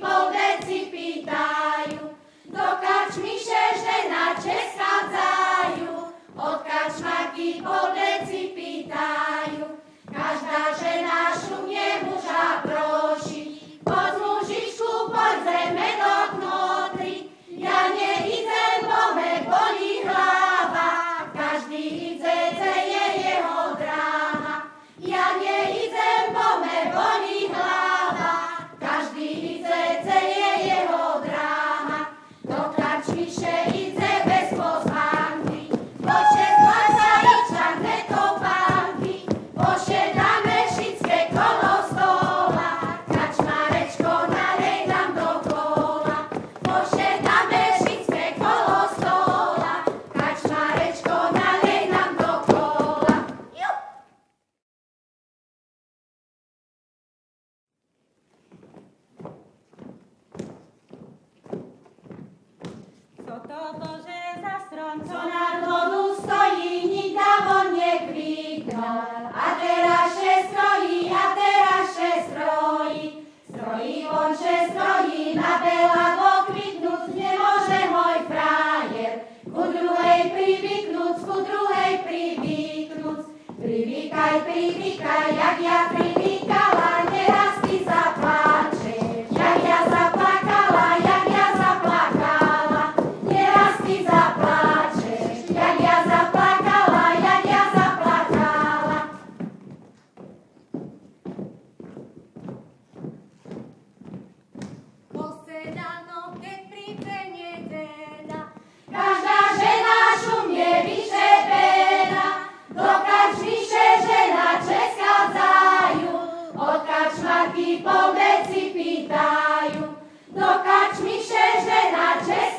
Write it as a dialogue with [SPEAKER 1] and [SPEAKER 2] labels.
[SPEAKER 1] pol deci pýtajú, do kačmiše ženače schádzajú, od kačmarky pol deci pýtajú, každá žena šumne muža proší, poď mužičku, poď zeme do knotry, ja neidem, bo me bolí hlava, každý ide, je jeho dráha, ja neidem, bo me bolí hlava, každý ide, je jeho dráha, do karčmiše ide bez pozvánky, počet zlaca i čarné topánky, pošedáme všetké kolo stola, kačmarečko nalej nám do kola, pošedáme všetké kolo stola, kačmarečko nalej nám do kola.
[SPEAKER 2] Co toto, že za strom,
[SPEAKER 1] Co nad vodu stojí, nikda von nekliknul. A teraz še strojí, strojí vonče strojí, na belavo kviknúť nemôže môj frajer. Ku druhej privyknúc, privykaj, jak ja privykala, neraz ty zapláčeš. Jak ja zaplakala, neraz ty zapláčeš. Jak ja zaplakala.
[SPEAKER 2] posedano, keď príde nedeľa,
[SPEAKER 1] Každá žena šumne vyšepená, do kačmiše ženače schádzajú, od kačmarky pol deci pýtajú, do kačmiše ženače